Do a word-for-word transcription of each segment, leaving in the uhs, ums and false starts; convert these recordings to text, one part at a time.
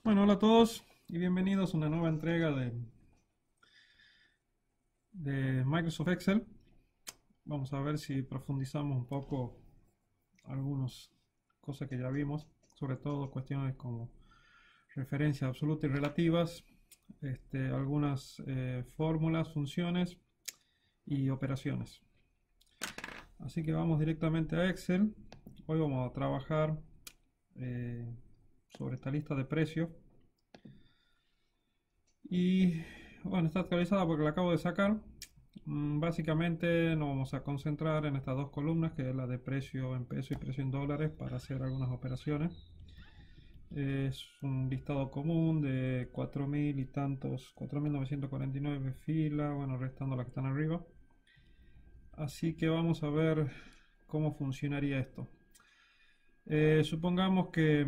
Bueno, hola a todos y bienvenidos a una nueva entrega de, de Microsoft Excel. Vamos a ver si profundizamos un poco algunas cosas que ya vimos, sobre todo cuestiones como referencias absolutas y relativas, este, algunas eh, fórmulas, funciones y operaciones. Así que vamos directamente a Excel. Hoy vamos a trabajar eh, sobre esta lista de precios. Y bueno, está actualizada porque la acabo de sacar. Mm, Básicamente nos vamos a concentrar en estas dos columnas, que es la de precio en peso y precio en dólares, para hacer algunas operaciones. Es un listado común de cuatro mil y tantos, cuatro mil novecientos cuarenta y nueve filas, bueno, restando las que están arriba. Así que vamos a ver cómo funcionaría esto. Eh, supongamos que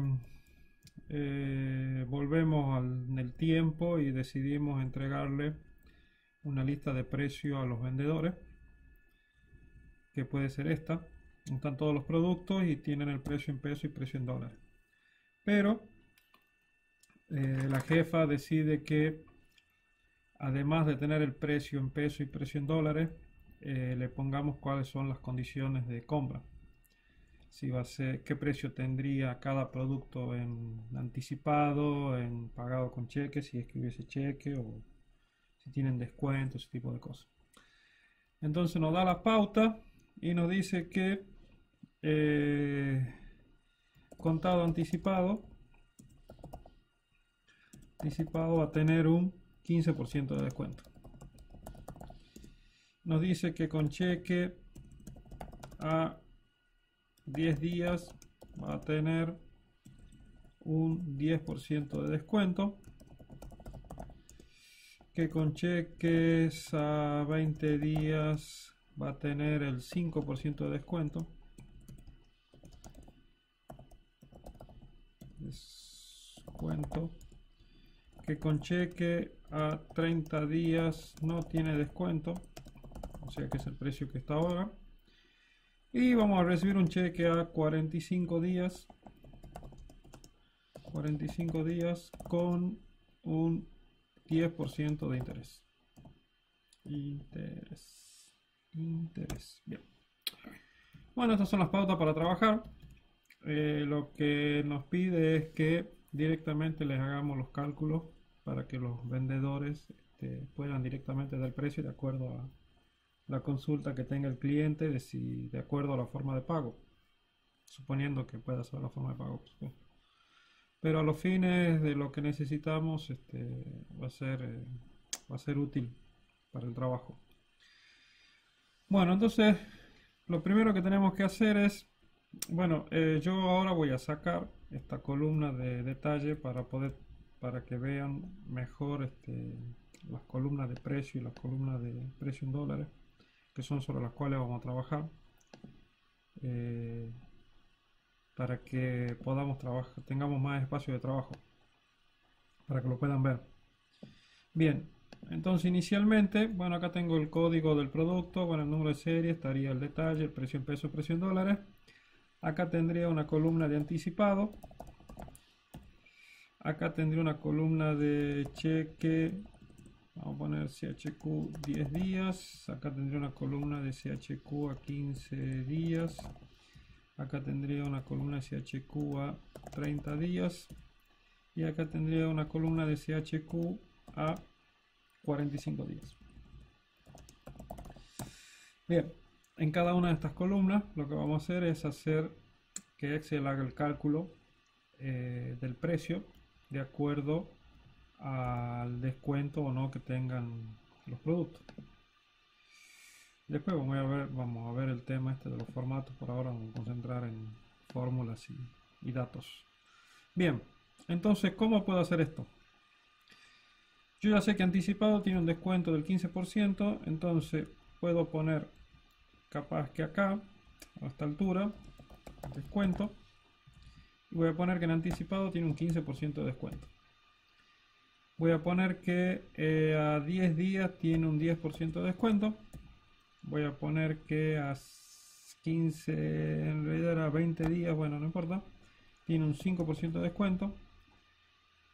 eh, volvemos al, en el tiempo y decidimos entregarle una lista de precios a los vendedores, que puede ser esta. Están todos los productos y tienen el precio en peso y precio en dólares. Pero eh, la jefa decide que además de tener el precio en peso y precio en dólares, eh, le pongamos cuáles son las condiciones de compra. Si va a ser, qué precio tendría cada producto en anticipado, en pagado con cheque, si es que hubiese cheque, o si tienen descuento, ese tipo de cosas. Entonces nos da la pauta y nos dice que eh, contado anticipado, anticipado va a tener un quince por ciento de descuento. Nos dice que con cheque a diez días va a tener un diez por ciento de descuento, que con cheques a veinte días va a tener el cinco por ciento de descuento, descuento, que con cheque a treinta días no tiene descuento, o sea que es el precio que está ahora, y vamos a recibir un cheque a cuarenta y cinco días, cuarenta y cinco días con un diez por ciento de interés. Interés. Interés. Bien. Bueno, estas son las pautas para trabajar. Eh, lo que nos pide es que directamente les hagamos los cálculos para que los vendedores este, puedan directamente dar el precio de acuerdo a la consulta que tenga el cliente, de si de acuerdo a la forma de pago, suponiendo que pueda ser la forma de pago, por supuesto. Pero a los fines de lo que necesitamos, este, va a ser, eh, va a ser útil para el trabajo. Bueno, entonces lo primero que tenemos que hacer es, bueno, eh, yo ahora voy a sacar esta columna de detalle para poder, para que vean mejor este, las columnas de precio y las columnas de precio en dólares, que son sobre las cuales vamos a trabajar. Eh, para que podamos trabajar, tengamos más espacio de trabajo, para que lo puedan ver. Bien, entonces inicialmente, bueno, acá tengo el código del producto, bueno, el número de serie, estaría el detalle, el precio en pesos, precio en dólares. Acá tendría una columna de anticipado. Acá tendría una columna de cheque, vamos a poner C H Q diez días. Acá tendría una columna de C H Q a quince días. Acá tendría una columna de C H Q a treinta días. Y acá tendría una columna de C H Q a cuarenta y cinco días. Bien, en cada una de estas columnas lo que vamos a hacer es hacer que Excel haga el cálculo eh, del precio de acuerdo al descuento o no que tengan los productos. Después vamos a ver, vamos a ver el tema este de los formatos. Por ahora vamos a concentrar en fórmulas y, y datos. Bien, entonces, ¿cómo puedo hacer esto? Yo ya sé que anticipado tiene un descuento del quince por ciento, entonces puedo poner capaz que acá, a esta altura, descuento, y voy a poner que en anticipado tiene un quince por ciento de descuento. Voy a poner que eh, a diez días tiene un diez por ciento de descuento. Voy a poner que a quince, en realidad era veinte días, bueno, no importa, tiene un cinco por ciento de descuento.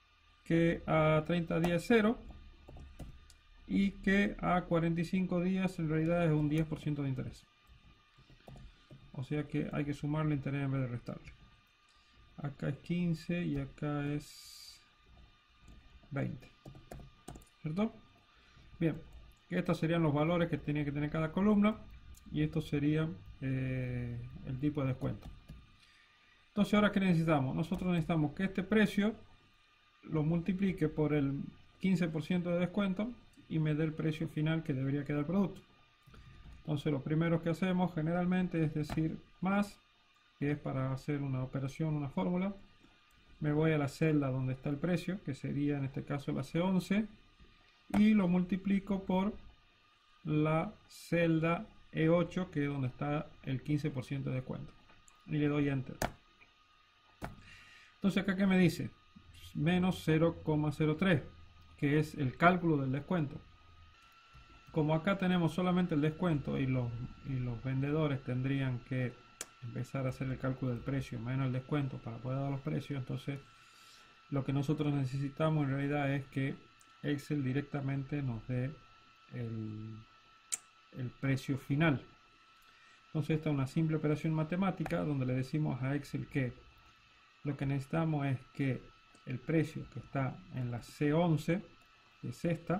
que a treinta días es cero y que a cuarenta y cinco días en realidad es un diez por ciento de interés. O sea que hay que sumarle interés en vez de restarle. Acá es quince y acá es veinte. ¿Cierto? Bien, estos serían los valores que tenía que tener cada columna y esto sería eh, el tipo de descuento. Entonces, ahora ¿qué necesitamos? Nosotros necesitamos que este precio lo multiplique por el quince por ciento de descuento y me dé el precio final que debería quedar el producto. Entonces, lo primero que hacemos generalmente es decir más, que es para hacer una operación, una fórmula. Me voy a la celda donde está el precio, que sería en este caso la C once, y lo multiplico por la celda E ocho, que es donde está el quince por ciento de descuento, y le doy enter. Entonces acá ¿qué me dice? Menos cero coma cero tres, que es el cálculo del descuento. Como acá tenemos solamente el descuento y los, y los vendedores tendrían que empezar a hacer el cálculo del precio menos el descuento para poder dar los precios, entonces lo que nosotros necesitamos en realidad es que Excel directamente nos dé el, el precio final. Entonces esta es una simple operación matemática donde le decimos a Excel que lo que necesitamos es que el precio que está en la C once, que es esta,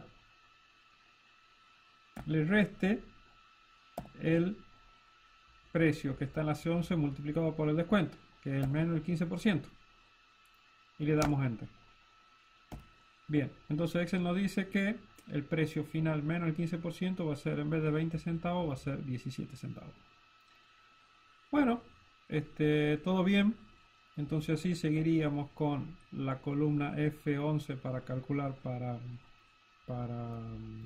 le reste el precio que está en la C once multiplicado por el descuento, que es el menos el quince por ciento, y le damos enter. Bien, entonces Excel nos dice que el precio final menos el quince por ciento va a ser, en vez de veinte centavos, va a ser diecisiete centavos. Bueno, este, todo bien. Entonces así seguiríamos con la columna F once para calcular para, para,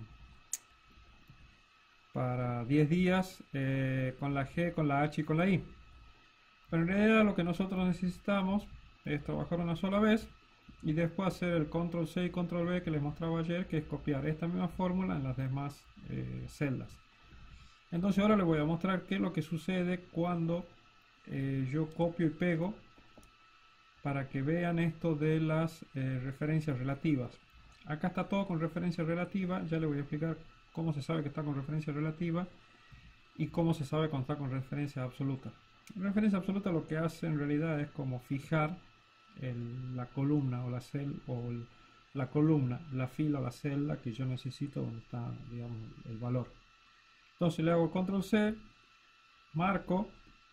para diez días, eh, con la G, con la H y con la I. Pero en realidad lo que nosotros necesitamos es trabajar una sola vez y después hacer el control C y control V que les mostraba ayer, que es copiar esta misma fórmula en las demás eh, celdas. Entonces ahora les voy a mostrar qué es lo que sucede cuando eh, yo copio y pego, para que vean esto de las eh, referencias relativas. Acá está todo con referencia relativa. Ya les voy a explicar cómo se sabe que está con referencia relativa y cómo se sabe cuando está con referencia absoluta. Referencia absoluta lo que hace en realidad es como fijar el, la columna o la celda, o el, la columna, la fila o la celda que yo necesito donde está, digamos, el valor. Entonces le hago control C, marco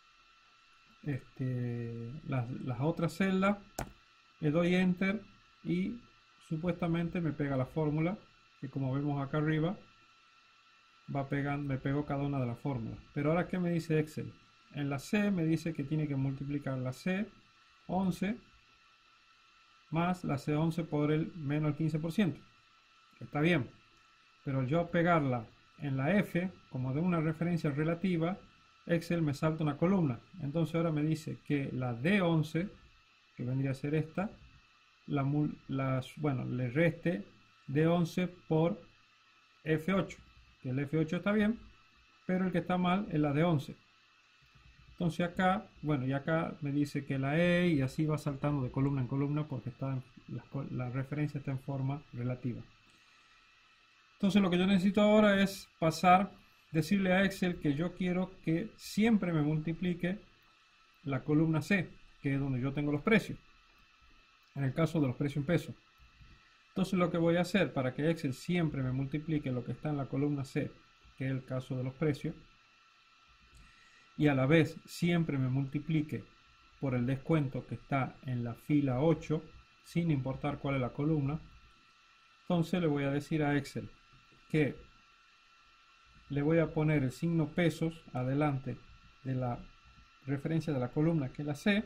Este, las, las otras celdas, le doy enter y supuestamente me pega la fórmula, que como vemos acá arriba va pegando, me pegó cada una de las fórmulas. Pero ahora ¿qué me dice Excel? En la C me dice que tiene que multiplicar la C once más la C once por el menos el quince por ciento. Está bien, pero yo pegarla en la F como de una referencia relativa, Excel me salta una columna. Entonces ahora me dice que la D once, que vendría a ser esta, la, la, bueno, le reste D once por F ocho, que el F ocho está bien, pero el que está mal es la D once. Entonces acá, bueno, y acá me dice que la E, y así va saltando de columna en columna porque está en, la, la referencia está en forma relativa. Entonces lo que yo necesito ahora es pasar, decirle a Excel que yo quiero que siempre me multiplique la columna C, que es donde yo tengo los precios, en el caso de los precios en pesos. Entonces lo que voy a hacer para que Excel siempre me multiplique lo que está en la columna C, que es el caso de los precios, y a la vez siempre me multiplique por el descuento que está en la fila ocho, sin importar cuál es la columna, entonces le voy a decir a Excel que le voy a poner el signo pesos adelante de la referencia de la columna, que es la C,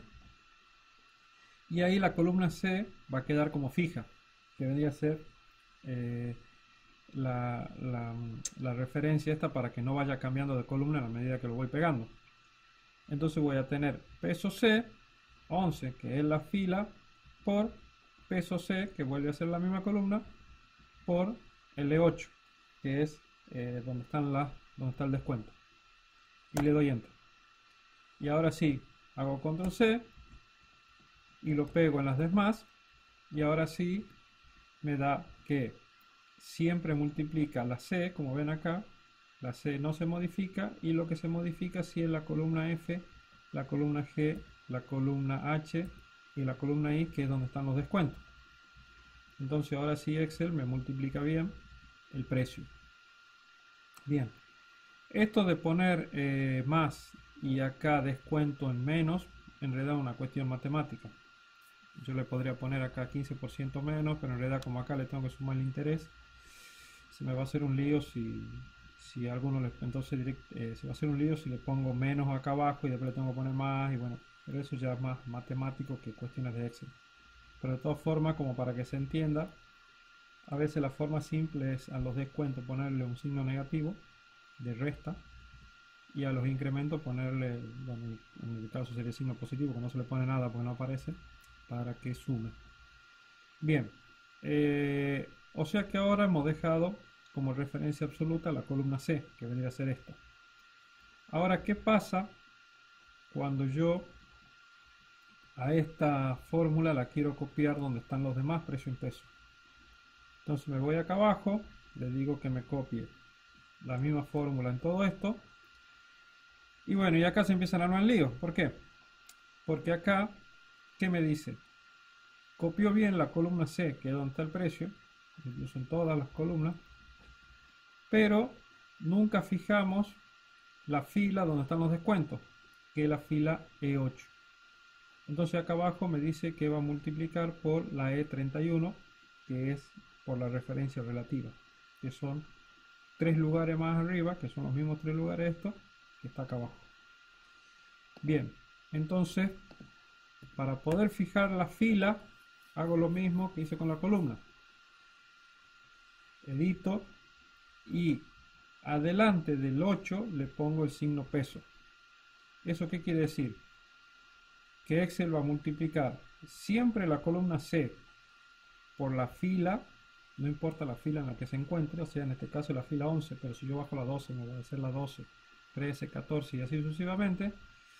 y ahí la columna C va a quedar como fija, que vendría a ser eh, la, la, la referencia esta, para que no vaya cambiando de columna a la medida que lo voy pegando. Entonces voy a tener peso C once, que es la fila, por peso C, que vuelve a ser la misma columna, por L ocho, que es eh, donde, están las, donde está el descuento, y le doy enter. Y ahora sí, hago control C y lo pego en las demás, y ahora sí me da que siempre multiplica la C, como ven acá, la C no se modifica y lo que se modifica sí es la columna F, la columna G, la columna H y la columna I, que es donde están los descuentos. Entonces ahora sí Excel me multiplica bien el precio. Bien, esto de poner eh, más y acá descuento en menos, en realidad es una cuestión matemática. Yo le podría poner acá quince por ciento menos, pero en realidad como acá le tengo que sumar el interés, se me va a hacer un lío si, si alguno le, entonces direct, eh, se va a hacer un lío si le pongo menos acá abajo y después le tengo que poner más, y bueno, pero eso ya es más matemático que cuestiones de Excel. Pero de todas formas, como para que se entienda, a veces la forma simple es a los descuentos ponerle un signo negativo de resta y a los incrementos ponerle, bueno, en el caso sería el signo positivo, que no se le pone nada porque no aparece, para que sume. Bien, eh, o sea que ahora hemos dejado como referencia absoluta la columna C, que vendría a ser esta. Ahora, ¿qué pasa cuando yo a esta fórmula la quiero copiar donde están los demás precio en peso? Entonces me voy acá abajo, le digo que me copie la misma fórmula en todo esto. Y bueno, y acá se empiezan a armar líos. ¿Por qué? Porque acá, ¿qué me dice? Copió bien la columna C, que es donde está el precio, incluso en todas las columnas, pero nunca fijamos la fila donde están los descuentos, que es la fila E ocho. Entonces acá abajo me dice que va a multiplicar por la E treinta y uno, que es por la referencia relativa, que son tres lugares más arriba, que son los mismos tres lugares estos, que está acá abajo. Bien, entonces, para poder fijar la fila, hago lo mismo que hice con la columna. Edito y adelante del ocho le pongo el signo peso. ¿Eso qué quiere decir? Que Excel va a multiplicar siempre la columna C por la fila, no importa la fila en la que se encuentre, o sea, en este caso la fila once, pero si yo bajo la doce me va a hacer la doce, trece, catorce y así sucesivamente.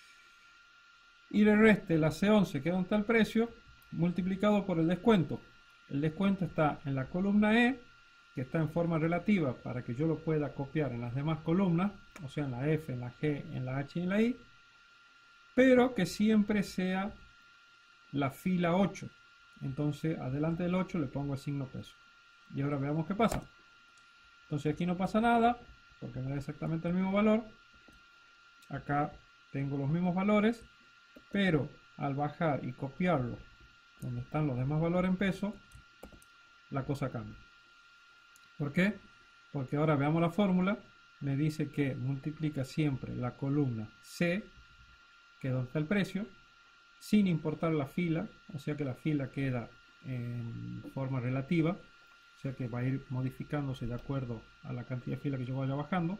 Y le reste la C once, que es donde está el precio, multiplicado por el descuento. El descuento está en la columna E, que está en forma relativa para que yo lo pueda copiar en las demás columnas, o sea, en la F, en la G, en la H y en la I, pero que siempre sea la fila ocho. Entonces, adelante del ocho le pongo el signo peso. Y ahora veamos qué pasa. Entonces aquí no pasa nada, porque me da exactamente el mismo valor. Acá tengo los mismos valores, pero al bajar y copiarlo donde están los demás valores en peso, la cosa cambia. ¿Por qué? Porque ahora veamos la fórmula. Me dice que multiplica siempre la columna C, que es donde está el precio, sin importar la fila, o sea que la fila queda en forma relativa, o sea que va a ir modificándose de acuerdo a la cantidad de fila que yo vaya bajando.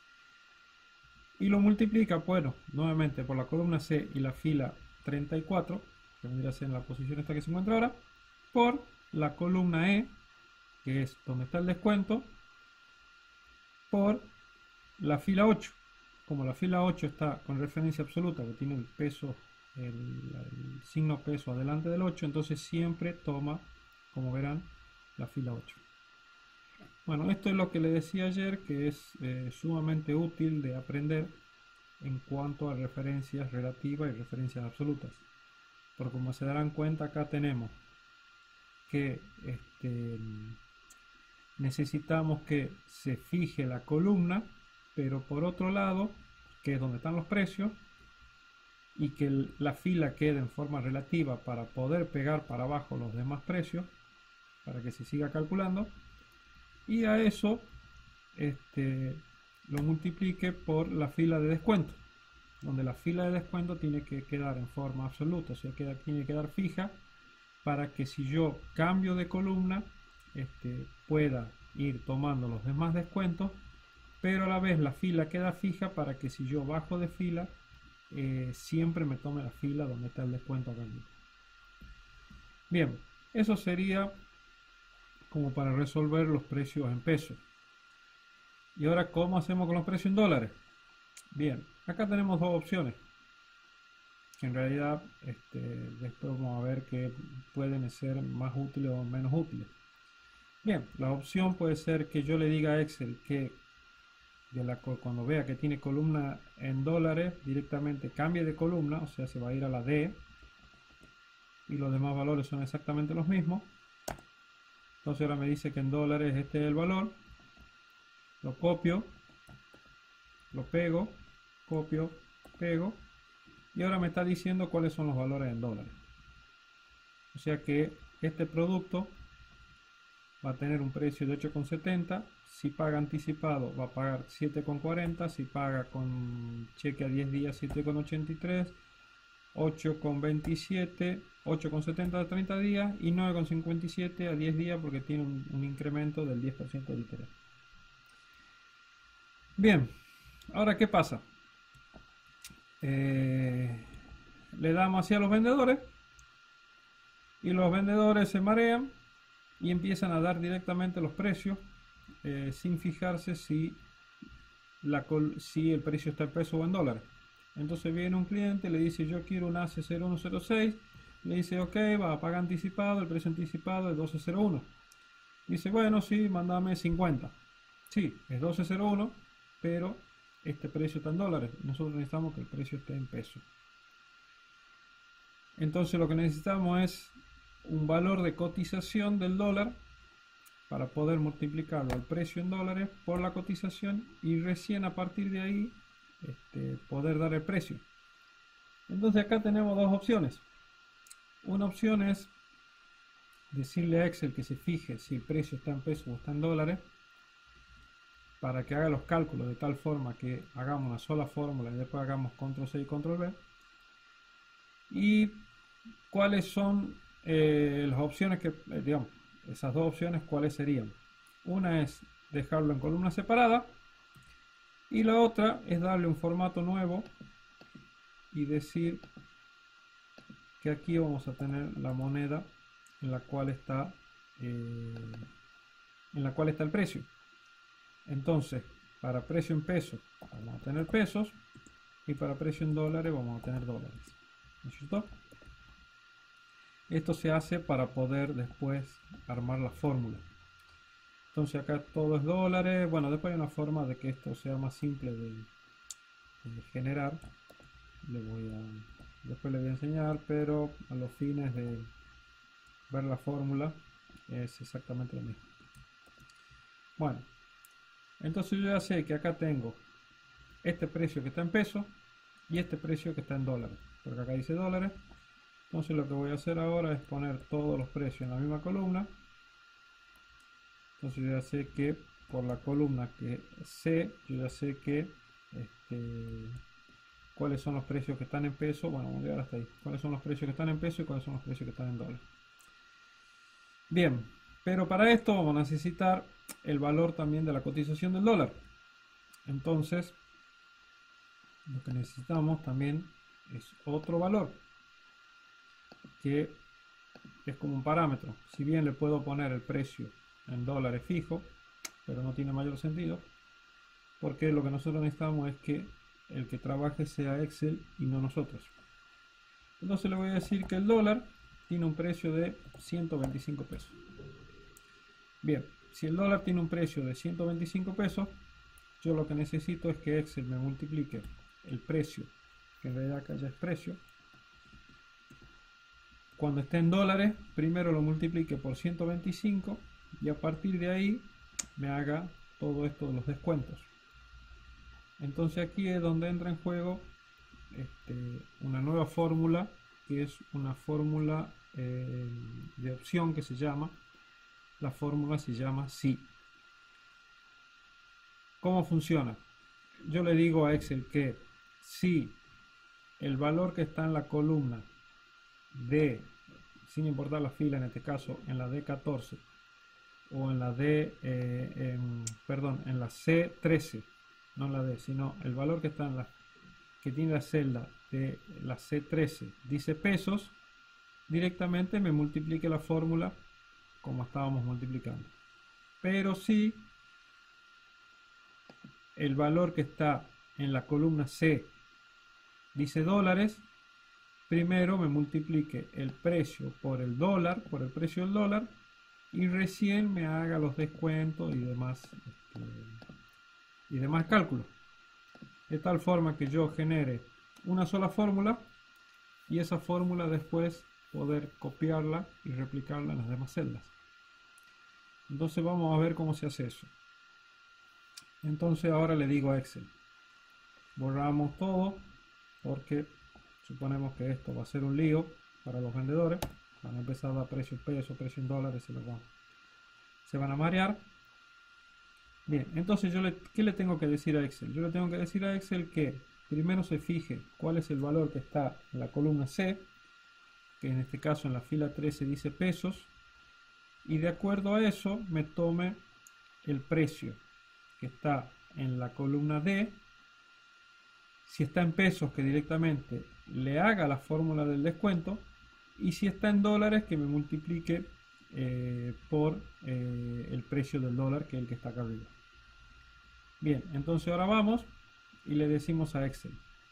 Y lo multiplica, bueno, nuevamente por la columna C y la fila treinta y cuatro, que vendría a ser en la posición esta que se encuentra ahora, por la columna E, que es donde está el descuento, por la fila ocho. Como la fila ocho está con referencia absoluta, que tiene el peso, el, el signo peso adelante del ocho, entonces siempre toma, como verán, la fila ocho. Bueno, esto es lo que le decía ayer, que es eh, sumamente útil de aprender en cuanto a referencias relativas y referencias absolutas. Porque como se darán cuenta, acá tenemos que este, necesitamos que se fije la columna, pero por otro lado, que es donde están los precios, y que el, la fila quede en forma relativa para poder pegar para abajo los demás precios, para que se siga calculando. Y a eso este, lo multiplique por la fila de descuento, donde la fila de descuento tiene que quedar en forma absoluta, o sea, queda, tiene que quedar fija para que si yo cambio de columna este, pueda ir tomando los demás descuentos, pero a la vez la fila queda fija para que si yo bajo de fila eh, siempre me tome la fila donde está el descuento acá mismo. Bien, eso sería como para resolver los precios en pesos. Y ahora, ¿cómo hacemos con los precios en dólares? Bien, acá tenemos dos opciones, que en realidad este, después vamos a ver que pueden ser más útiles o menos útiles. Bien, la opción puede ser que yo le diga a Excel que de la, cuando vea que tiene columna en dólares, directamente cambie de columna, o sea, se va a ir a la D y los demás valores son exactamente los mismos. Entonces ahora me dice que en dólares este es el valor, lo copio, lo pego, copio, pego, y ahora me está diciendo cuáles son los valores en dólares. O sea que este producto va a tener un precio de ocho con setenta. Si paga anticipado va a pagar siete con cuarenta. Si paga con cheque a diez días, siete con ochenta y tres. ocho con veintisiete. ocho con setenta a treinta días. Y nueve con cincuenta y siete a diez días, porque tiene un, un incremento del diez por ciento de interés. Bien, ahora ¿qué pasa? Eh, le damos hacia los vendedores. Y los vendedores se marean y empiezan a dar directamente los precios, eh, sin fijarse si, la si el precio está en peso o en dólares. Entonces viene un cliente, le dice yo quiero un A C cero uno cero seis, le dice ok, va a pagar anticipado, el precio anticipado es doce cero uno. Dice bueno, sí, mándame cincuenta. Sí, es doce cero uno, pero este precio está en dólares. Nosotros necesitamos que el precio esté en peso. Entonces lo que necesitamos es un valor de cotización del dólar para poder multiplicarlo al precio en dólares por la cotización y recién a partir de ahí este, poder dar el precio. Entonces acá tenemos dos opciones. Una opción es decirle a Excel que se fije si el precio está en pesos o está en dólares para que haga los cálculos de tal forma que hagamos una sola fórmula y después hagamos control C y control V. Y cuáles son eh, las opciones que, eh, digamos, esas dos opciones, cuáles serían. Una es dejarlo en columna separada y la otra es darle un formato nuevo y decir que aquí vamos a tener la moneda en la cual está eh, en la cual está el precio. Entonces, para precio en pesos vamos a tener pesos y para precio en dólares vamos a tener dólares. ¿No es cierto? Esto se hace para poder después armar la fórmula. Entonces acá todo es dólares. Bueno, después hay una forma de que esto sea más simple de, de generar. Le voy a, después le voy a enseñar, pero a los fines de ver la fórmula es exactamente lo mismo. Bueno, entonces yo ya sé que acá tengo este precio que está en pesos y este precio que está en dólares, porque acá dice dólares. Entonces lo que voy a hacer ahora es poner todos los precios en la misma columna. Entonces yo ya sé que por la columna que C, yo ya sé que este, cuáles son los precios que están en peso. Bueno, vamos a llegar hasta ahí. Cuáles son los precios que están en peso y cuáles son los precios que están en dólares. Bien, pero para esto vamos a necesitar el valor también de la cotización del dólar. Entonces lo que necesitamos también es otro valor, que es como un parámetro. Si bien le puedo poner el precio en dólares fijo, pero no tiene mayor sentido, porque lo que nosotros necesitamos es que el que trabaje sea Excel y no nosotros. Entonces le voy a decir que el dólar tiene un precio de ciento veinticinco pesos. Bien, si el dólar tiene un precio de ciento veinticinco pesos, yo lo que necesito es que Excel me multiplique el precio, que en realidad acá ya es precio. Cuando esté en dólares, primero lo multiplique por ciento veinticinco y a partir de ahí me haga todo esto de los descuentos. Entonces aquí es donde entra en juego este, una nueva fórmula, que es una fórmula eh, de opción que se llama, la fórmula se llama sí. ¿Cómo funciona? Yo le digo a Excel que si el valor que está en la columna D, sin importar la fila, en este caso en la D catorce o en la D, eh, en, perdón, en la C trece, no en la D, sino el valor que está en la que tiene la celda de la C trece dice pesos, directamente me multiplique la fórmula como estábamos multiplicando. Pero si el valor que está en la columna C dice dólares, primero me multiplique el precio por el dólar, por el precio del dólar, y recién me haga los descuentos y demás, este, y demás cálculos. De tal forma que yo genere una sola fórmula y esa fórmula después poder copiarla y replicarla en las demás celdas. Entonces vamos a ver cómo se hace eso. Entonces ahora le digo a Excel, borramos todo porque suponemos que esto va a ser un lío para los vendedores. Van a empezar a dar precio en pesos, precio en dólares, se, van, se van a marear. Bien, entonces yo le, ¿qué le tengo que decir a Excel? Yo le tengo que decir a Excel que primero se fije cuál es el valor que está en la columna C, que en este caso en la fila trece dice pesos, y de acuerdo a eso me tome el precio que está en la columna D. Si está en pesos, que directamente le haga la fórmula del descuento, y si está en dólares, que me multiplique eh, por eh, el precio del dólar, que es el que está acá arriba. Bien, entonces ahora vamos y le decimos a Excel,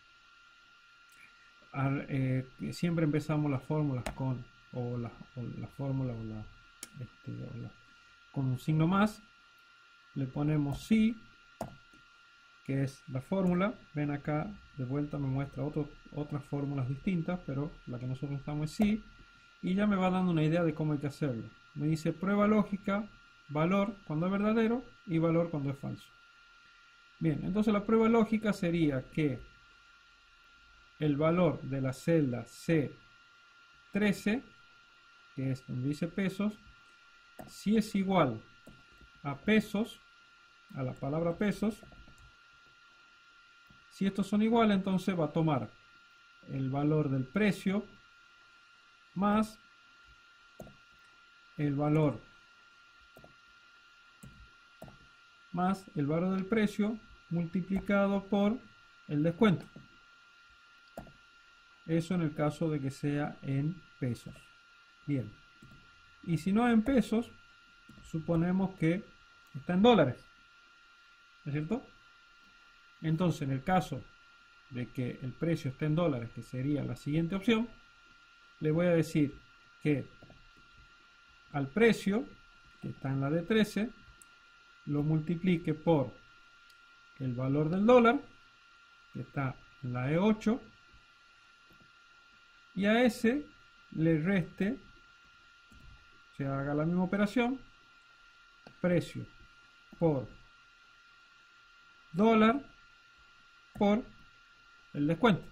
a, eh, siempre empezamos las fórmulas con o la, o la fórmula o la, este, o la, con un signo más, le ponemos sí, que es la fórmula. Ven acá, de vuelta me muestra otro, otras fórmulas distintas, pero la que nosotros estamos es sí, y ya me va dando una idea de cómo hay que hacerlo. Me dice prueba lógica, valor cuando es verdadero y valor cuando es falso. Bien, entonces la prueba lógica sería que el valor de la celda C trece, que es donde dice pesos, si es igual a pesos, a la palabra pesos, si estos son iguales, entonces va a tomar el valor del precio más el valor más el valor del precio multiplicado por el descuento. Eso en el caso de que sea en pesos. Bien. Y si no en pesos, suponemos que está en dólares. ¿No es cierto? Entonces, en el caso de que el precio esté en dólares, que sería la siguiente opción, le voy a decir que al precio, que está en la D trece, lo multiplique por el valor del dólar, que está en la E ocho, y a ese le reste, se haga la misma operación, precio por dólar por el descuento.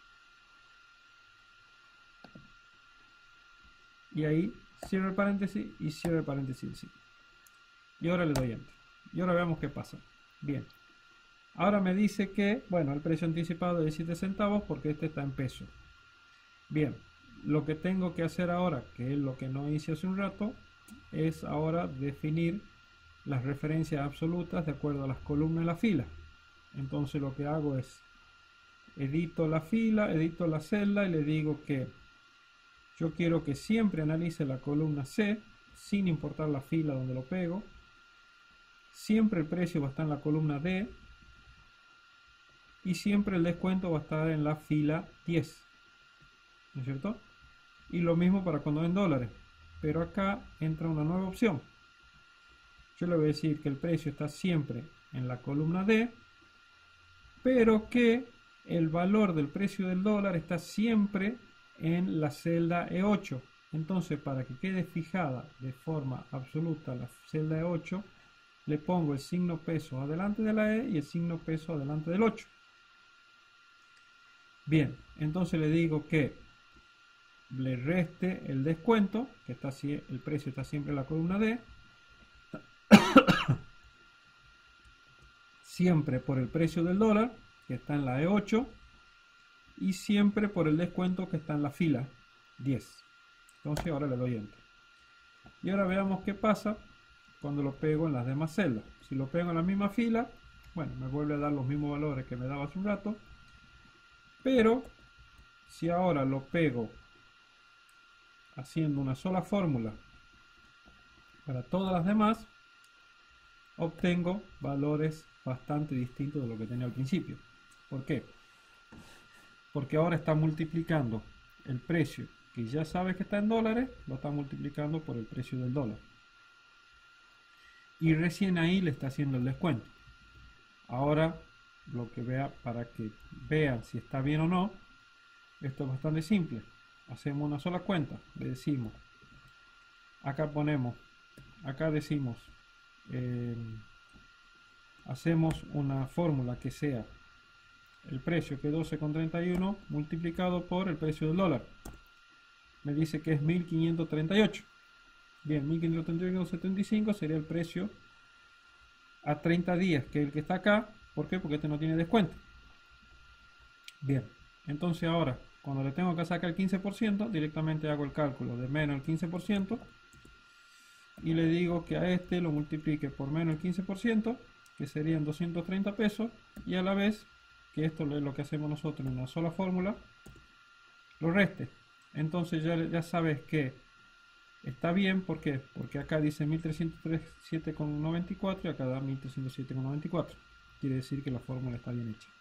Y ahí cierro el paréntesis y cierro el paréntesis. Y ahora le doy enter. Y ahora veamos qué pasa. Bien. Ahora me dice que, bueno, el precio anticipado de diecisiete centavos porque este está en pesos. Bien. Lo que tengo que hacer ahora, que es lo que no hice hace un rato, es ahora definir las referencias absolutas de acuerdo a las columnas y la fila. Entonces lo que hago es edito la fila, edito la celda y le digo que yo quiero que siempre analice la columna C sin importar la fila donde lo pego. Siempre el precio va a estar en la columna D y siempre el descuento va a estar en la fila diez. ¿No es cierto? Y lo mismo para cuando en dólares. Pero acá entra una nueva opción. Yo le voy a decir que el precio está siempre en la columna D, pero que el valor del precio del dólar está siempre en la celda E ocho. Entonces, para que quede fijada de forma absoluta la celda E ocho, le pongo el signo peso adelante de la E y el signo peso adelante del ocho. Bien, entonces le digo que le reste el descuento, que está así, el precio está siempre en la columna D, siempre por el precio del dólar, que está en la E ocho, y siempre por el descuento que está en la fila diez. Entonces ahora le doy enter. Y ahora veamos qué pasa cuando lo pego en las demás celdas. Si lo pego en la misma fila, bueno, me vuelve a dar los mismos valores que me daba hace un rato. Pero si ahora lo pego haciendo una sola fórmula para todas las demás, obtengo valores bastante distintos de lo que tenía al principio. ¿Por qué? Porque ahora está multiplicando el precio que ya sabe que está en dólares, lo está multiplicando por el precio del dólar. y recién ahí le está haciendo el descuento. Ahora, lo que vea, para que vean si está bien o no, esto es bastante simple. Hacemos una sola cuenta, le decimos, acá ponemos, acá decimos, eh, hacemos una fórmula que sea el precio, que es doce con treinta y uno multiplicado por el precio del dólar. Me dice que es mil quinientos treinta y ocho. Bien, mil quinientos treinta y ocho con setenta y cinco sería el precio a treinta días, que es el que está acá. ¿Por qué? Porque este no tiene descuento. Bien, entonces ahora, cuando le tengo que sacar el quince por ciento, directamente hago el cálculo de menos el quince por ciento y le digo que a este lo multiplique por menos el quince por ciento, que serían doscientos treinta pesos, y a la vez, que esto es lo que hacemos nosotros en una sola fórmula, lo reste. Entonces ya, ya sabes que está bien. ¿Por qué? Porque acá dice mil trescientos siete con noventa y cuatro y acá da mil trescientos siete con noventa y cuatro. Quiere decir que la fórmula está bien hecha.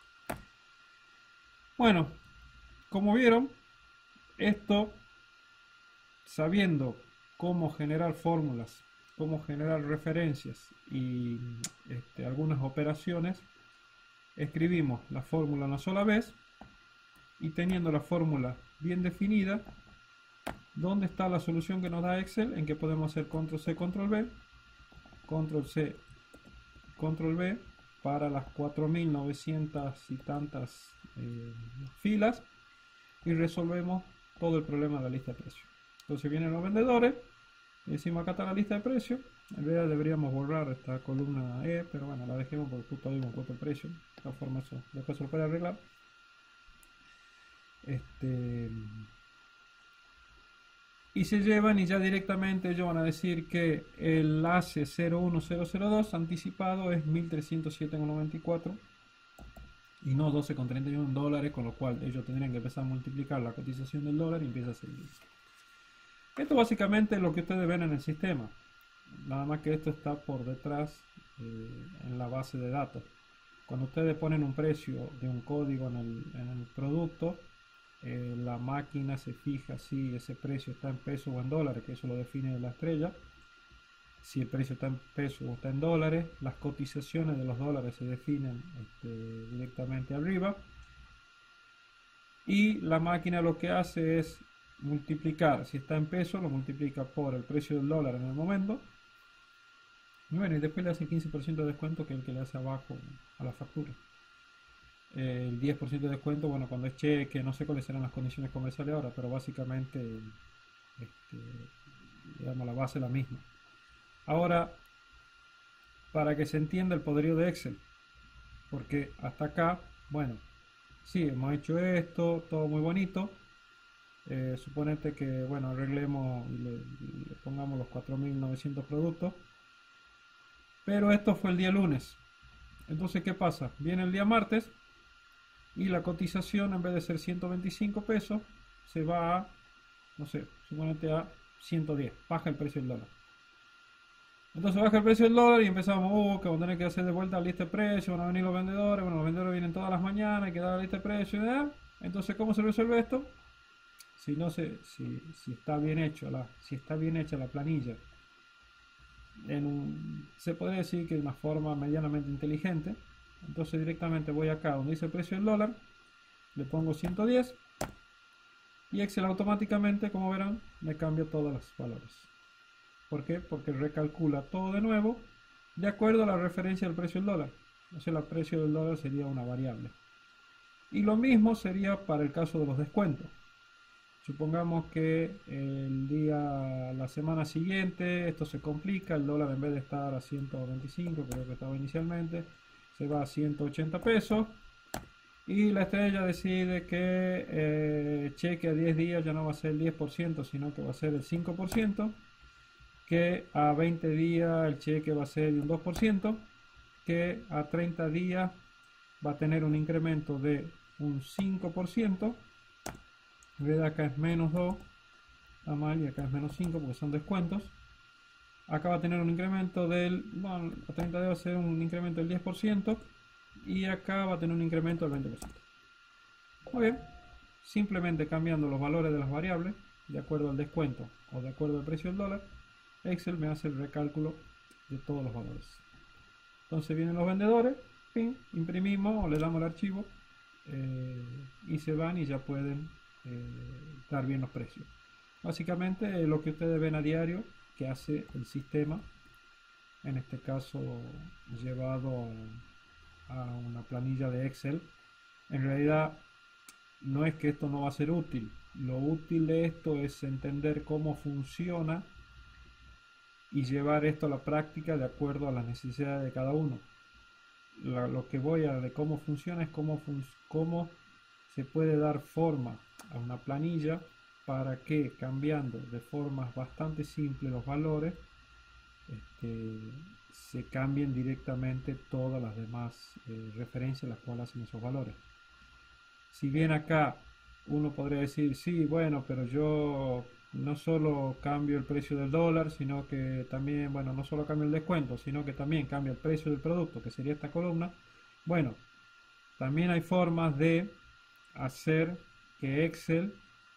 Bueno, como vieron, esto, sabiendo cómo generar fórmulas, cómo generar referencias y este, algunas operaciones, escribimos la fórmula una sola vez, y teniendo la fórmula bien definida, ¿dónde está la solución que nos da Excel? En que podemos hacer control C, control V, control C, control V para las cuatro mil novecientas y tantas eh, filas, y resolvemos todo el problema de la lista de precios. Entonces vienen los vendedores, decimos acá está la lista de precios. En realidad deberíamos borrar esta columna E, pero bueno, la dejemos porque justo ahí hemos puesto el precio. De todas formas, eso después se lo puede arreglar. Este, y se llevan, y ya directamente ellos van a decir que el A C E cero uno cero cero dos anticipado es mil trescientos siete con noventa y cuatro y no doce con treinta y uno dólares, con lo cual ellos tendrían que empezar a multiplicar la cotización del dólar y empieza a seguir. Esto básicamente es lo que ustedes ven en el sistema, nada más que esto está por detrás eh, en la base de datos. Cuando ustedes ponen un precio de un código en el, en el producto, eh, la máquina se fija si ese precio está en pesos o en dólares, que eso lo define la estrella. Si el precio está en pesos o está en dólares, las cotizaciones de los dólares se definen este, directamente arriba, y la máquina lo que hace es multiplicar, si está en pesos lo multiplica por el precio del dólar en el momento, y bueno, y después le hace quince por ciento de descuento, que es el que le hace abajo a la factura. Eh, el diez por ciento de descuento, bueno, cuando es cheque, no sé cuáles serán las condiciones comerciales ahora, pero básicamente este, digamos, la base es la misma. Ahora, para que se entienda el poderío de Excel, porque hasta acá, bueno, sí, hemos hecho esto, todo muy bonito. Eh, suponete que, bueno, arreglemos y le, le pongamos los cuatro mil novecientos productos, pero esto fue el día lunes. Entonces, ¿qué pasa? Viene el día martes y la cotización, en vez de ser ciento veinticinco pesos, se va a, no sé, suponete a ciento diez, baja el precio del dólar. Entonces baja el precio del dólar y empezamos, uh, que vamos a tener que hacer de vuelta la lista de precios, van a venir los vendedores, bueno, los vendedores vienen todas las mañanas, hay que dar la lista de precios y demás. Entonces, ¿cómo se resuelve esto? Si no se, si, si está bien hecho la, si está bien hecha la planilla, en un, se podría decir que de una forma medianamente inteligente. Entonces directamente voy acá donde dice el precio del dólar, le pongo ciento diez y Excel automáticamente, como verán, me cambia todos los valores. ¿Por qué? Porque recalcula todo de nuevo de acuerdo a la referencia del precio del dólar. O sea, el precio del dólar sería una variable. Y lo mismo sería para el caso de los descuentos. Supongamos que el día, la semana siguiente, esto se complica, el dólar en vez de estar a ciento veinticinco, creo que estaba inicialmente, se va a ciento ochenta pesos, y la estrella decide que eh, cheque a diez días ya no va a ser el diez por ciento, sino que va a ser el cinco por ciento, que a veinte días el cheque va a ser de un dos por ciento, que a treinta días va a tener un incremento de un cinco por ciento. En vez de acá es menos dos, está mal, y acá es menos cinco porque son descuentos. Acá va a tener un incremento del, bueno, a treinta días va a ser un incremento del diez por ciento, y acá va a tener un incremento del veinte por ciento. Muy bien, simplemente cambiando los valores de las variables de acuerdo al descuento o de acuerdo al precio del dólar, Excel me hace el recálculo de todos los valores. Entonces vienen los vendedores, pin, imprimimos o le damos el archivo eh, y se van y ya pueden eh, dar bien los precios. Básicamente eh, lo que ustedes ven a diario que hace el sistema, en este caso llevado a una planilla de Excel. En realidad no es que esto no va a ser útil, lo útil de esto es entender cómo funciona y llevar esto a la práctica de acuerdo a las necesidades de cada uno. La, lo que voy a de cómo funciona es cómo, fun cómo se puede dar forma a una planilla para que cambiando de formas bastante simples los valores este, se cambien directamente todas las demás eh, referencias a las cuales hacen esos valores. Si bien acá uno podría decir, sí, bueno, pero yo no solo cambio el precio del dólar, sino que también, bueno, no solo cambio el descuento, sino que también cambio el precio del producto, que sería esta columna. Bueno, también hay formas de hacer que Excel,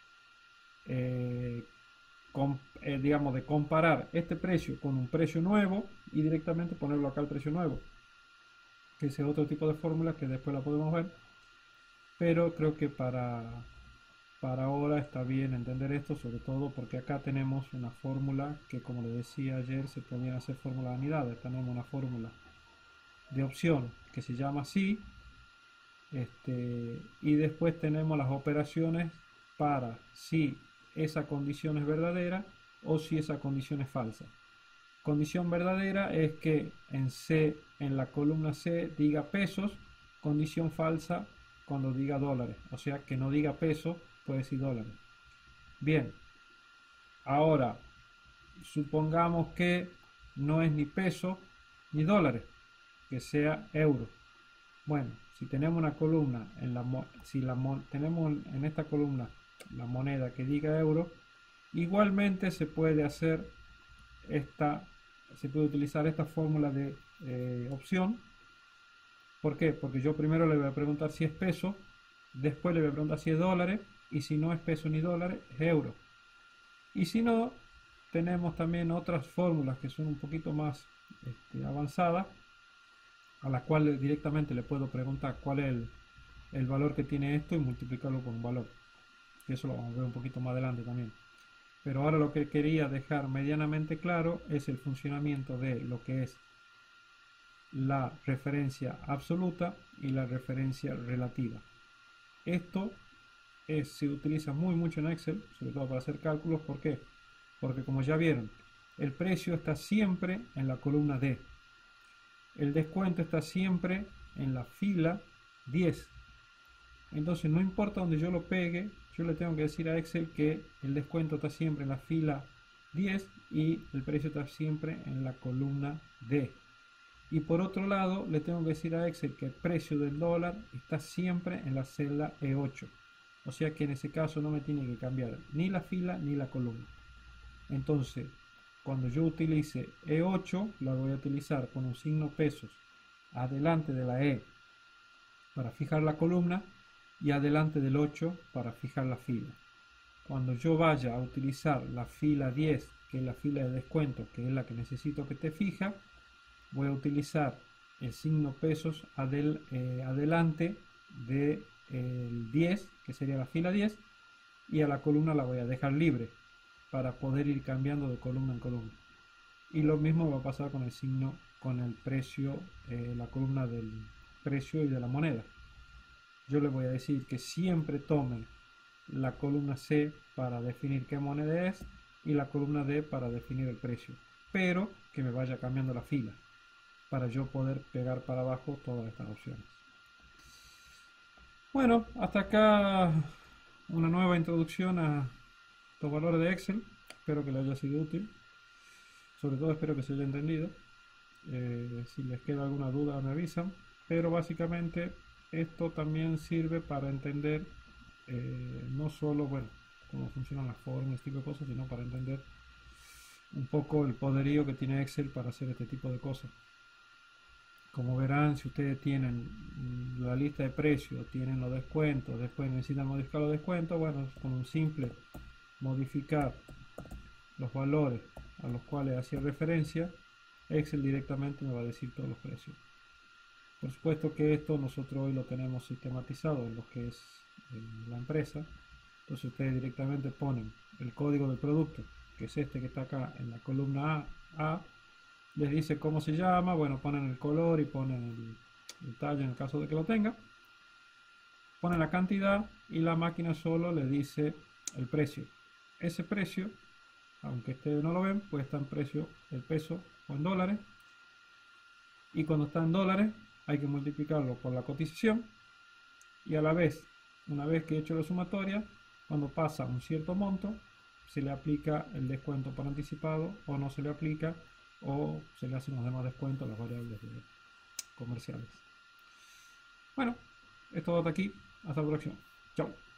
eh, com, eh, digamos, de comparar este precio con un precio nuevo y directamente ponerlo acá al precio nuevo. Que ese es otro tipo de fórmula que después la podemos ver. Pero creo que para... Para ahora está bien entender esto, sobre todo porque acá tenemos una fórmula que, como les decía ayer, se podían hacer fórmulas de unidades. Tenemos una fórmula de opción que se llama así, este, y después tenemos las operaciones para si esa condición es verdadera o si esa condición es falsa. Condición verdadera es que en C, en la columna C, diga pesos. Condición falsa cuando diga dólares, o sea que no diga pesos, puede decir dólares. Bien, ahora supongamos que no es ni peso ni dólares, que sea euro. Bueno, si tenemos una columna en la si la tenemos en esta columna la moneda que diga euro, igualmente se puede hacer esta se puede utilizar esta fórmula de eh, opción. ¿Por qué? Porque yo primero le voy a preguntar si es peso, después le voy a preguntar si es dólares, y si no es peso ni dólares, es euro. Y si no, tenemos también otras fórmulas que son un poquito más este, avanzadas, a las cuales directamente le puedo preguntar cuál es el, el valor que tiene esto y multiplicarlo por un valor. Eso lo vamos a ver un poquito más adelante también. Pero ahora lo que quería dejar medianamente claro es el funcionamiento de lo que es la referencia absoluta y la referencia relativa. Esto es, se utiliza muy mucho en Excel, sobre todo para hacer cálculos. ¿Por qué? Porque como ya vieron, el precio está siempre en la columna D. El descuento está siempre en la fila diez. Entonces no importa donde yo lo pegue, yo le tengo que decir a Excel que el descuento está siempre en la fila diez y el precio está siempre en la columna D. Y por otro lado, le tengo que decir a Excel que el precio del dólar está siempre en la celda E ocho. O sea que en ese caso no me tiene que cambiar ni la fila ni la columna. Entonces, cuando yo utilice E ocho, la voy a utilizar con un signo pesos adelante de la E para fijar la columna y adelante del ocho para fijar la fila. Cuando yo vaya a utilizar la fila diez, que es la fila de descuento, que es la que necesito que te fija, voy a utilizar el signo pesos adel, eh, adelante de el diez, que sería la fila diez, y a la columna la voy a dejar libre para poder ir cambiando de columna en columna. Y lo mismo va a pasar con el signo, con el precio, eh, la columna del precio y de la moneda. Yo le voy a decir que siempre tome la columna C para definir qué moneda es y la columna D para definir el precio, pero que me vaya cambiando la fila para yo poder pegar para abajo todas estas opciones. Bueno, hasta acá una nueva introducción a los valores de Excel. Espero que les haya sido útil. Sobre todo espero que se haya entendido. Eh, si les queda alguna duda me avisan. Pero básicamente esto también sirve para entender eh, no solo, bueno, cómo funcionan las fórmulas, este tipo de cosas, sino para entender un poco el poderío que tiene Excel para hacer este tipo de cosas. Como verán, si ustedes tienen la lista de precios, tienen los descuentos, después necesitan modificar los descuentos, bueno, con un simple modificar los valores a los cuales hacía referencia, Excel directamente me va a decir todos los precios. Por supuesto que esto nosotros hoy lo tenemos sistematizado en lo que es en la empresa. Entonces ustedes directamente ponen el código del producto, que es este que está acá en la columna A, A, les dice cómo se llama, bueno, ponen el color y ponen el, el talle en el caso de que lo tenga, ponen la cantidad y la máquina solo le dice el precio. Ese precio, aunque ustedes no lo ven, pues está en precio el peso o en dólares, y cuando está en dólares hay que multiplicarlo por la cotización, y a la vez, una vez que he hecho la sumatoria, cuando pasa un cierto monto, se le aplica el descuento por anticipado o no se le aplica, o se le hacen los demás descuentos a las variables de comerciales. Bueno, esto hasta aquí. Hasta la próxima. Chao.